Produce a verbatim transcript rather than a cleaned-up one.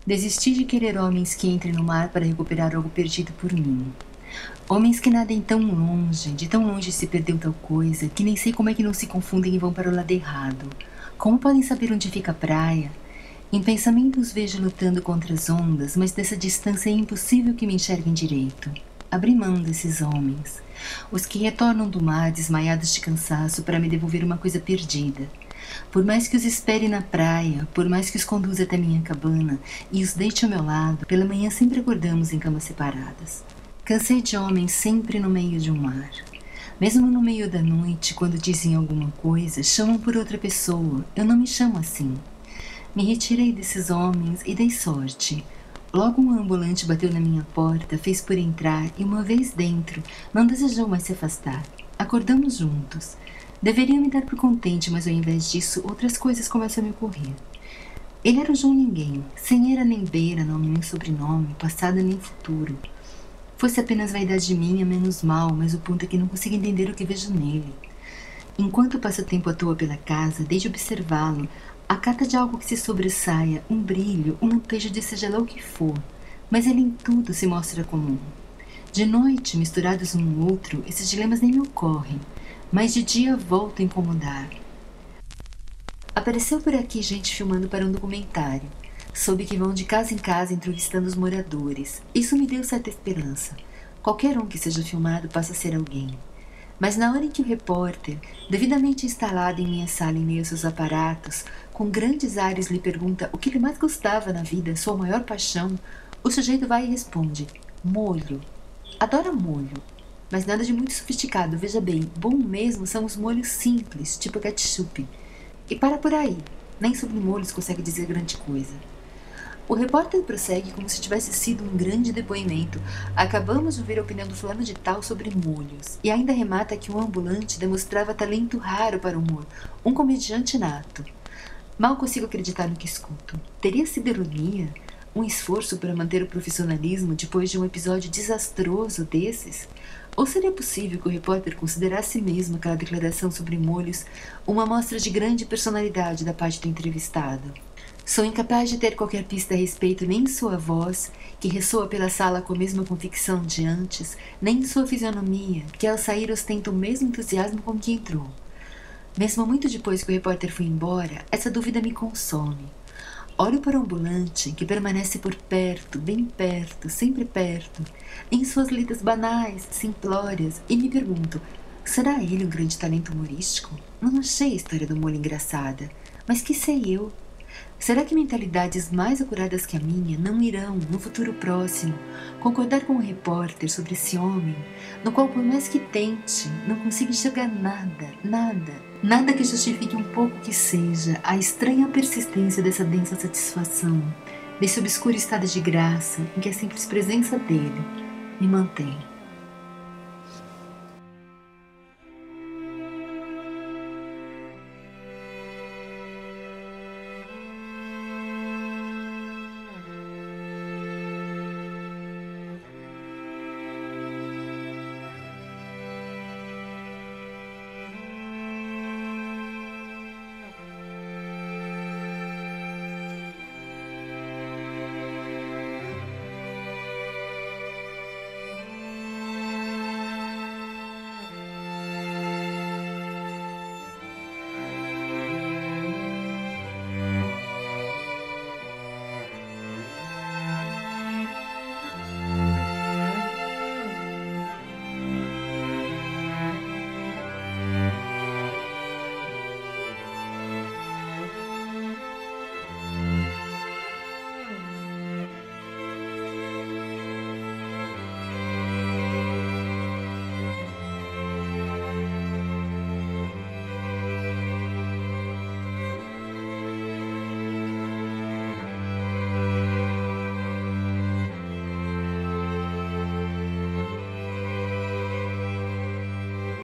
Desisti de querer homens que entrem no mar para recuperar algo perdido por mim. Homens que nadem tão longe, de tão longe se perdeu tal coisa, que nem sei como é que não se confundem e vão para o lado errado. Como podem saber onde fica a praia? Em pensamentos vejo lutando contra as ondas, mas dessa distância é impossível que me enxerguem direito. Abri mão desses homens, os que retornam do mar desmaiados de cansaço para me devolver uma coisa perdida. Por mais que os espere na praia, por mais que os conduza até minha cabana e os deite ao meu lado, pela manhã sempre acordamos em camas separadas. Cansei de homens sempre no meio de um mar. Mesmo no meio da noite, quando dizem alguma coisa, chamam por outra pessoa. Eu não me chamo assim. Me retirei desses homens e dei sorte. Logo um ambulante bateu na minha porta, fez por entrar e, uma vez dentro, não desejou mais se afastar. Acordamos juntos. Deveria me dar por contente, mas ao invés disso, outras coisas começam a me ocorrer. Ele era o João Ninguém, sem era nem beira, nome nem sobrenome, passado nem futuro. Fosse apenas vaidade minha, menos mal, mas o ponto é que não consigo entender o que vejo nele. Enquanto passo tempo à toa pela casa, desde observá-lo, a cata de algo que se sobressaia, um brilho, um lampejo de seja lá o que for, mas ele em tudo se mostra comum. De noite, misturados um no outro, esses dilemas nem me ocorrem, mas de dia volto a incomodar. Apareceu por aqui gente filmando para um documentário. Soube que vão de casa em casa entrevistando os moradores. Isso me deu certa esperança. Qualquer um que seja filmado passa a ser alguém. Mas na hora em que o repórter, devidamente instalado em minha sala em meio aos seus aparatos, com grandes ares lhe pergunta o que ele mais gostava na vida, sua maior paixão, o sujeito vai e responde: molho. Adora molho. Mas nada de muito sofisticado, veja bem, bom mesmo são os molhos simples, tipo ketchup. E para por aí, nem sobre molhos consegue dizer grande coisa. O repórter prossegue como se tivesse sido um grande depoimento. Acabamos de ouvir a opinião do fulano de tal sobre molhos. E ainda remata que um ambulante demonstrava talento raro para o humor, um comediante nato. Mal consigo acreditar no que escuto. Teria sido ironia? Um esforço para manter o profissionalismo depois de um episódio desastroso desses? Ou seria possível que o repórter considerasse mesmo aquela declaração sobre molhos uma amostra de grande personalidade da parte do entrevistado? Sou incapaz de ter qualquer pista a respeito nem em sua voz, que ressoa pela sala com a mesma convicção de antes, nem em sua fisionomia, que ao sair ostenta o mesmo entusiasmo com que entrou. Mesmo muito depois que o repórter foi embora, essa dúvida me consome. Olho para o ambulante, que permanece por perto, bem perto, sempre perto, em suas letras banais, simplórias, e me pergunto, será ele um grande talento humorístico? Não achei a história do molho engraçada, mas que sei eu? Será que mentalidades mais acuradas que a minha não irão, no futuro próximo, concordar com o repórter sobre esse homem, no qual, por mais que tente, não consigo enxergar nada, nada, nada que justifique um pouco que seja a estranha persistência dessa densa satisfação, desse obscuro estado de graça em que a simples presença dele me mantém?